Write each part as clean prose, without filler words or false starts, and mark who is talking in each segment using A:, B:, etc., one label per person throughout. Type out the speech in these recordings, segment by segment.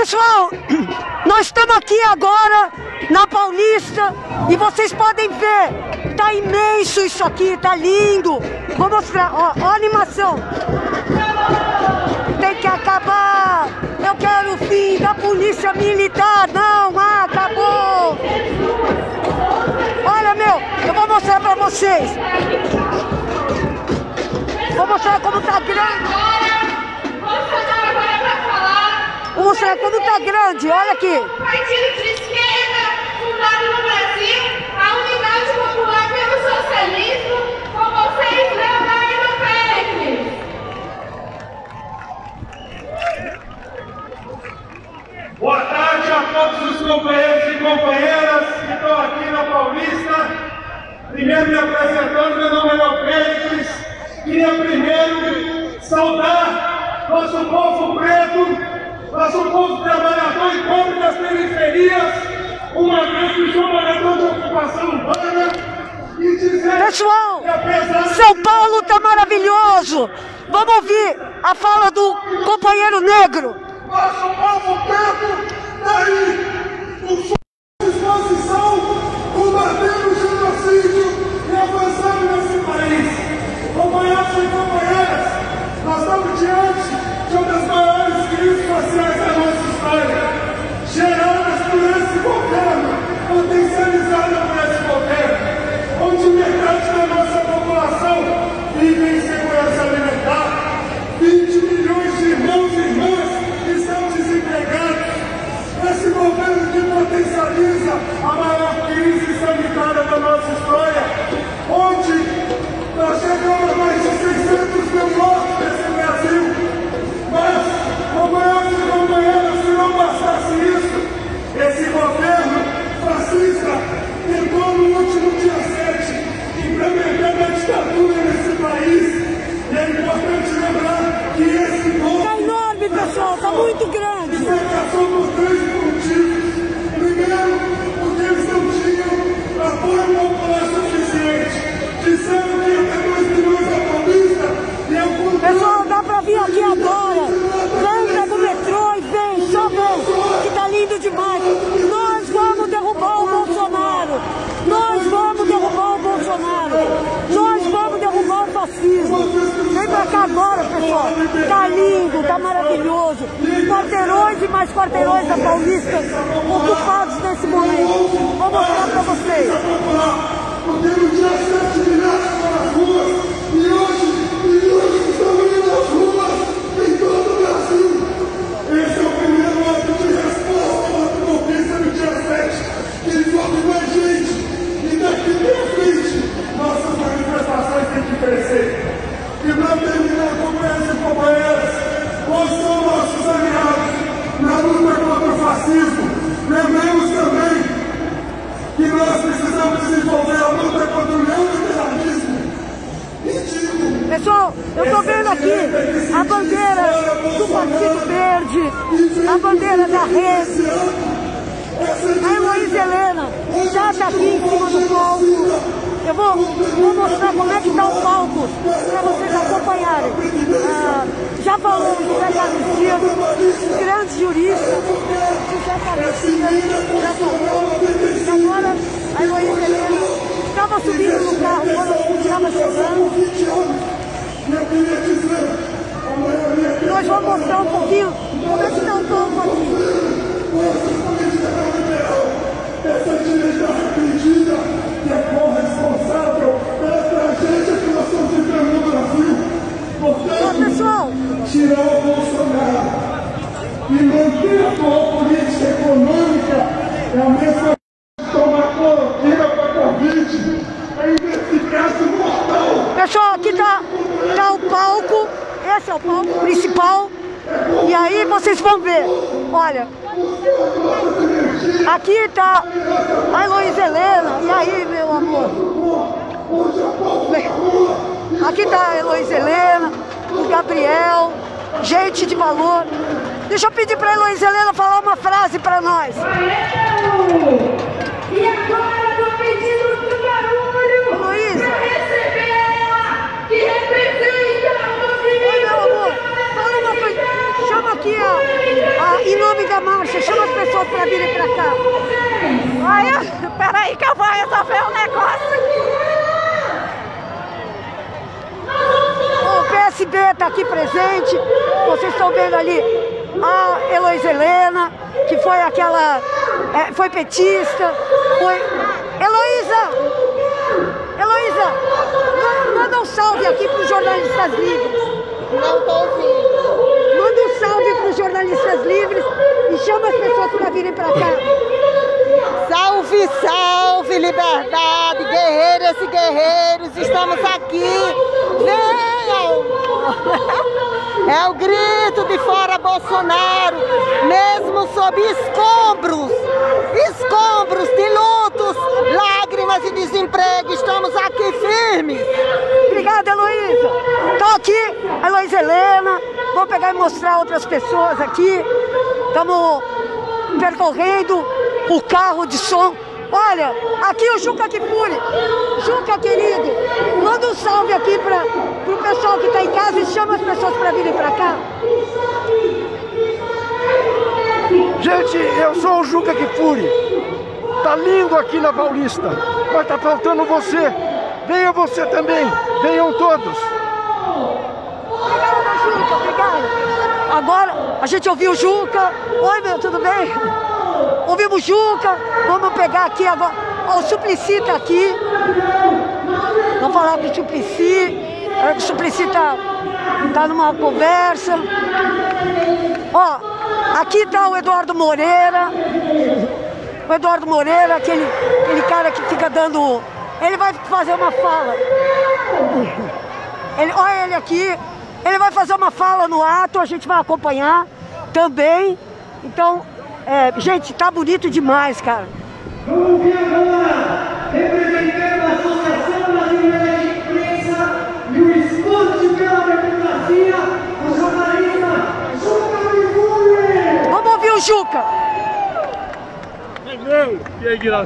A: Pessoal, nós estamos aqui agora na Paulista e vocês podem ver, tá imenso isso aqui, tá lindo. Vou mostrar, ó a animação. Tem que acabar, eu quero o fim da polícia militar, não, acabou. Olha, eu vou mostrar pra vocês. Vou mostrar como tá grande. Vou mostrar como tá grande, olha aqui.
B: Partido de esquerda, fundado no Brasil, a Unidade Popular pelo Socialismo, com vocês, Leonardo Pérez.
C: Boa tarde a todos os companheiros e companheiras que estão aqui na Paulista. Primeiro me apresentando, meu nome é Leonardo Pérez. Queria primeiro saudar nosso povo preto, nosso povo trabalhador e pobre das periferias, uma vez que sou morador de ocupação urbana, e dizer...
A: Pessoal, São Paulo tá maravilhoso. Vamos ouvir a fala do companheiro negro.
C: Nosso povo preto está aí, com sua disposição, combatendo o genocídio e avançando nesse país. Companheiros e companheiras, nós estamos diante de uma das maiores crises sociais da nossa história, geradas por esse governo, potencializadas por esse governo, onde metade da nossa população vive em insegurança alimentar, 20 milhões de irmãos e irmãs estão desempregados, esse governo que potencializa a maior crise sanitária da nossa história, onde nós chegamos a mais de 600 mil mortos nesse Brasil. Mas, companheiros e companheiras, se não bastasse isso, esse governo fascista tentou no último dia 7 implementar a ditadura nesse país. E é importante lembrar que esse golpe...
A: Tá enorme, pessoal, tá muito grande.
C: Fracassou por 3 motivos. Primeiro, porque eles não tinham apoio popular suficiente. Disseram que ia ter 2 milhões da Paulista e eu...
A: Pessoal, dá pra vir aqui agora. Entra no metrô e vem, só vem, que tá lindo demais. Nós vamos derrubar o Bolsonaro. Nós vamos derrubar o Bolsonaro. Nós vamos derrubar o fascismo. Vem pra cá agora, pessoal. Tá lindo, tá maravilhoso. Quarteirões e mais quarteirões da Paulista ocupados nesse momento. Vou mostrar pra vocês.
C: Porque no dia 7 milhares para as ruas e hoje estamos indo às ruas em todo o Brasil. Esse é o primeiro ato de resposta contra o golpista no dia 7, que envolve mais gente. E daqui para frente, nossas manifestações têm que crescer. E para terminar, companheiros e companheiras, quais são nossos aliados na luta contra o fascismo? Lembremos também que nós precisamos desenvolver a luta contra o neoliberalismo.
A: Pessoal, eu tô vendo aqui a bandeira do Partido Verde, a bandeira da Rede. A Heloísa Helena já tá aqui em cima do palco. Eu vou mostrar como é que tá o palco para vocês acompanharem. Já falou do José Carlos Dias, grande jurista, José Carlos Dias, já falou. E agora a Heloísa Helena estava subindo no carro quando estava chegando. Nós vamos mostrar um pouquinho como é que está o palco aqui.
C: Essa direita arrependida que é corresponsável pela tragédia que nós estamos vivendo no Brasil. Portanto,
A: pessoal,
C: tirar o Bolsonaro e manter a atual política econômica é a mesma de tomar cloroquina para a Covid. É ineficaz e mortal.
A: Pessoal, aqui tá o palco, esse é o palco principal. E aí vocês vão ver, olha, aqui tá a Heloísa Helena, e aí, meu amor? Aqui tá a Heloísa Helena, o Gabriel, gente de valor. Deixa eu pedir pra Heloísa Helena falar uma frase pra nós.
B: E agora eu tô pedindo pro barulho
A: Heloísa,
B: pra receber ela, que representa o movimento.
A: oi, meu amor, fala uma coisa, chama aqui em nome da marcha. pessoas para virem para cá.
D: Olha, peraí que eu vou resolver um negócio.
A: O PSB está aqui presente, vocês estão vendo ali a Heloísa Helena, que foi aquela, foi petista, foi... Heloísa, manda um salve aqui para os jornalistas livres.
D: Não estou ouvindo.
A: Manda um salve para os jornalistas livres e chama as pessoas para virem para cá.
D: Salve, salve, liberdade, guerreiras e guerreiros, estamos aqui. Venham! É o grito de fora Bolsonaro, mesmo sob escombros de lutos, lágrimas e desemprego, estamos aqui firmes.
A: Obrigada, Heloísa. Estou aqui, a Heloísa Helena, vou pegar e mostrar outras pessoas aqui. Estamos percorrendo o carro de som. Olha, aqui o Juca Kfouri. Juca, querido, manda um salve aqui para o pessoal que está em casa e chama as pessoas para virem para cá.
C: Gente, eu sou o Juca Kfouri. Tá lindo aqui na Paulista, mas tá faltando você. Venha você também, venham todos.
A: Obrigada, Juca, obrigada. Agora a gente ouviu o Juca. Oi, meu, tudo bem? Ouvimos o Juca, vamos pegar aqui agora. Ó, o Suplicy tá aqui. Vamos falar com o Suplicy. O Suplicy tá numa conversa. Ó, aqui tá o Eduardo Moreira. O Eduardo Moreira, aquele cara que fica dando... Ele vai fazer uma fala. Olha ele aqui. Ele vai fazer uma fala no ato, a gente vai acompanhar também. Então, gente, tá bonito demais, cara.
E: Vamos ouvir agora, representando a Associação Brasileira de Imprensa e o Esforço pela Democracia, o jornalista Juca Kfouri.
A: Vamos ouvir o Juca.
C: E aí, Guilherme?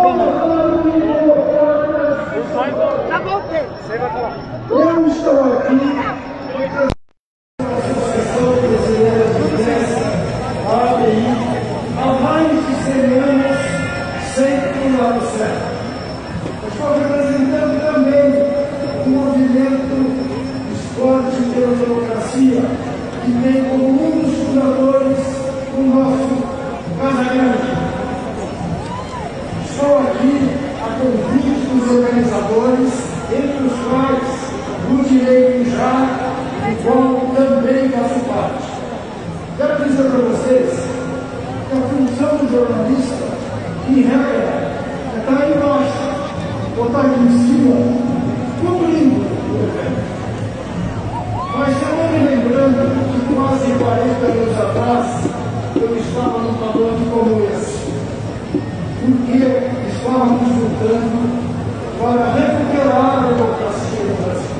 A: Tá bom, Pedro.
C: Você vai falar.
E: Eu estou aqui a Associação Brasileira de Imprensa, a ABI, há mais de 100 anos, sempre no lado certo. Estou representando também o movimento Esporte pela Democracia, que tem como um dos fundadores o nosso Casa Grande. Estou aqui a convite dos organizadores, entre os quais Rudirei já, do qual também faço parte. Quero dizer para vocês que a função do jornalista, em regra, é estar aí embaixo, ou estar aqui em cima, cobrindo o evento. Mas eu vou me lembrando que quase 40 anos atrás eu estava num palanque como esse, porque estávamos lutando para recuperar a democracia no Brasil.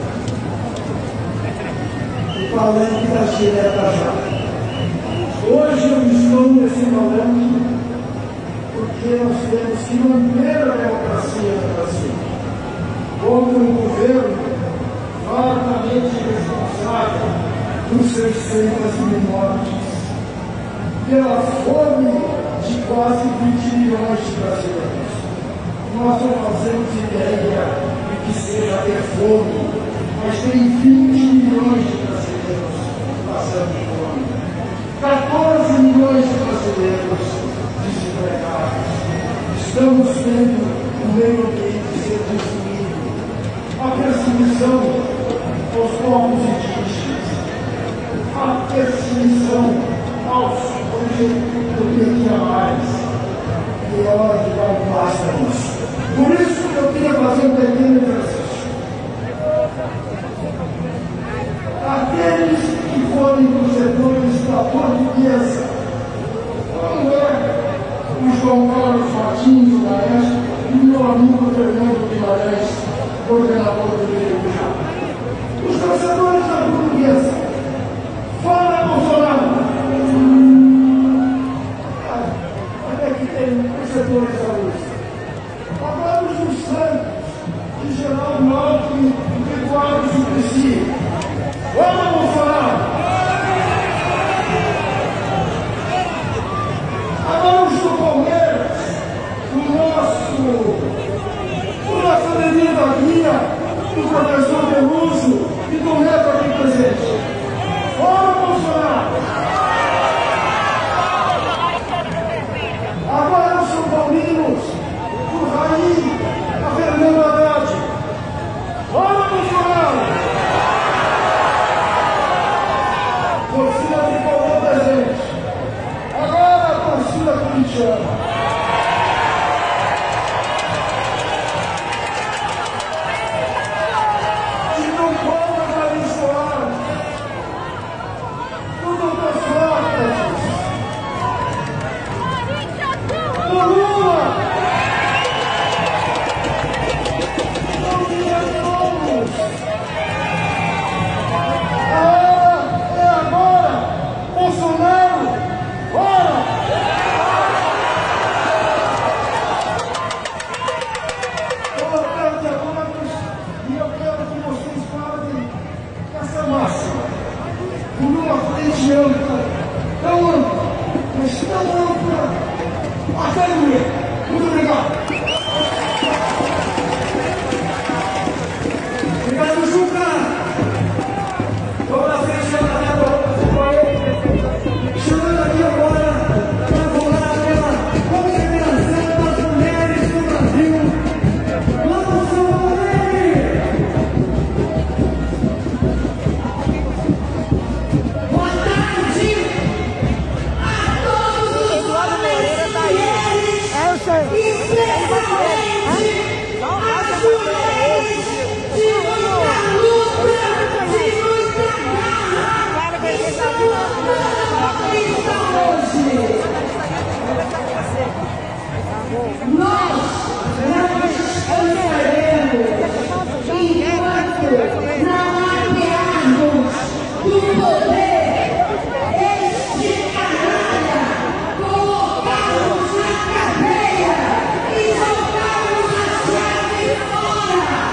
E: O palanque da direta já. Hoje eu estou nesse palanque porque nós temos que manter a democracia no Brasil. Como um governo fartamente responsável por 600 mil mortes, pela fome de quase 20 milhões de brasileiros. Nós não fazemos ideia de que seja ter fome, mas tem 20 milhões de brasileiros passando fome. 14 milhões de brasileiros desempregados. Estamos vendo o meio ambiente ser destruído. A perseguição aos povos indígenas. A perseguição aos LGBTQIA+. E é hora de dar um basta nisso. Por isso eu queria fazer um pequeno exercício. Aqueles que forem torcedores da Portuguesa, como é o João Carlos Martins, do Maestro, e o meu amigo Fernando Guimarães, coordenador do BNJ. Os torcedores da Portuguesa, fora Bolsonaro. Até que tem torcedores da luz. Agora os dos Santos, de Geraldo Alckmin e Eduardo Suplicy. Fora Bolsonaro. Agora os ampla, mas tão ampla, até doer. Muito obrigado. Obrigado, Juca. Vamos na frente da chegando aqui agora para falar pela organização das mulheres do Brasil. Vamos, São Paulo! Boa tarde a todos os mulheres e mulheres de muita luta, de muita garra, que estão hoje. Nós descansaremos enquanto não apearmos do poder este canalha, colocarmos na cadeia e jogarmos a chave fora.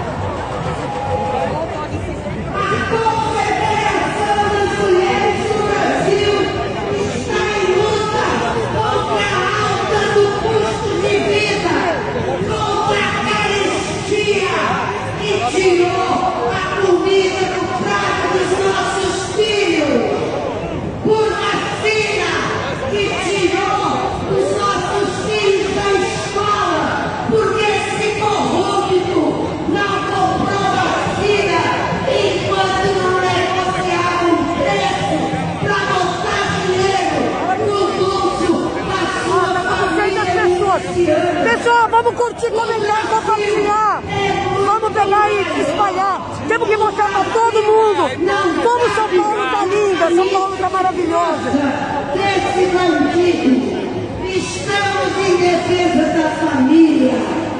E: A Confederação das Mulheres do Brasil está em luta contra a alta do custo de vida, contra a carestia que tirou a comida do prato dos nossos filhos, por vacina que tirou os nossos filhos da escola, porque esse corrupto não comprou vacina enquanto não negociava um preço para botar dinheiro no bolso da sua família.
A: Pessoal, vamos curtir, comentar, compartilhar. Vamos pegar e espalhar. Temos que mostrar para todo mundo como São Paulo está linda, São Paulo está maravilhosa.
B: Desse bandido, estamos em defesa da família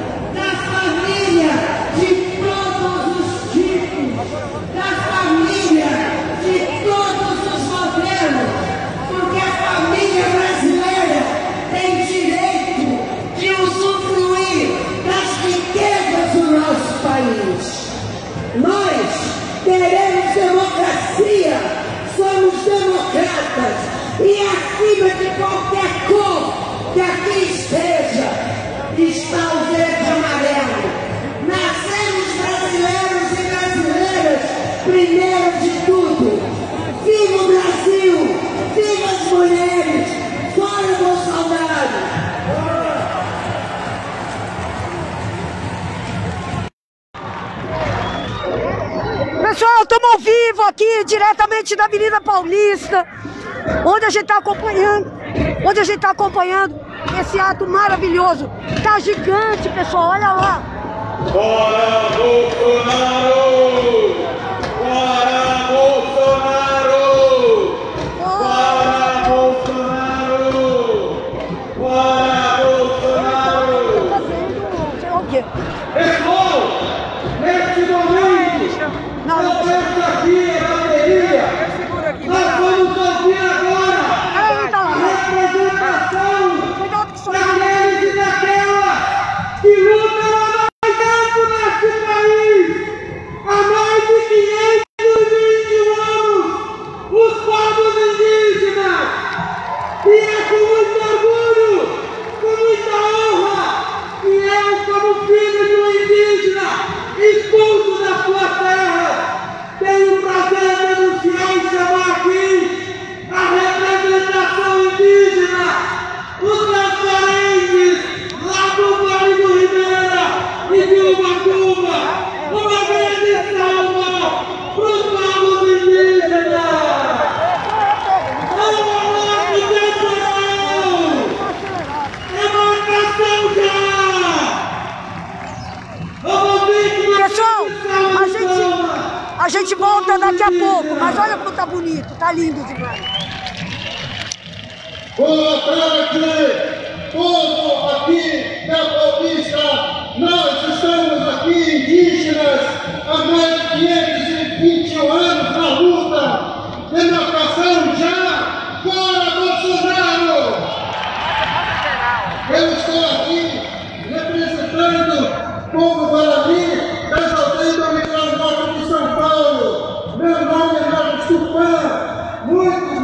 B: de todos os tipos, da família de todos os modelos, porque a família brasileira tem direito de usufruir das riquezas do nosso país. Nós queremos democracia, somos democratas e acima de qualquer cor que aqui esteja está o verde e amarelo. Nascemos brasileiros e brasileiras, primeiro de tudo. Viva o Brasil! Viva as mulheres! Fora Bolsonaro!
A: Pessoal, estamos ao vivo aqui, diretamente da Avenida Paulista, onde a gente está acompanhando esse ato maravilhoso. Tá gigante, pessoal, olha lá.
C: Fora Bolsonaro! Fora Bolsonaro! Fora Bolsonaro! Fora Bolsonaro!
A: Sei lá o quê.
C: Pessoal, neste momento,
A: Não,
C: nós temos aqui a bateria. Nós vamos ouvir agora
A: Aí, tá lá.
C: a representação
A: Cuidado que sou
C: daqueles e daquelas que lutam há mais tempo neste país, há mais de 521 anos, os povos indígenas. E é com muito orgulho, com muita honra, que eu, como filho de um indígena expulso da sua terra, tenho o prazer de denunciar e chamar aqui a representação indígena, os transparentes lá do Vale do Ribeira e de Ubatuba. Uma grande salva para os povos indígenas.
A: Pessoal, a gente volta daqui a pouco, mas olha como tá bonito, tá lindo demais.
C: Boa tarde, povo aqui da Paulista. Nós estamos aqui, indígenas, há mais de 521 anos na luta. Democração já, fora Bolsonaro! Eu estou aqui representando o povo Guarani das aldeias do litoral norte de São Paulo. Meu nome é Marcos Tupã. Muitos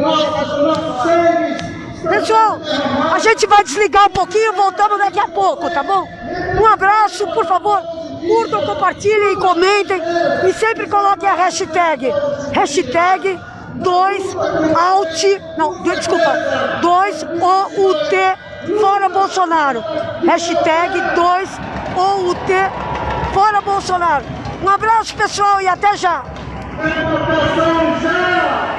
C: nossos seres.
A: Pessoal, a gente vai desligar um pouquinho, voltamos daqui a pouco, tá bom? Um abraço, por favor, curtam, compartilhem, comentem e sempre coloquem a hashtag 2OUT fora Bolsonaro. Hashtag 2OUT fora Bolsonaro. Um abraço, pessoal, e até já!
C: Deportação já!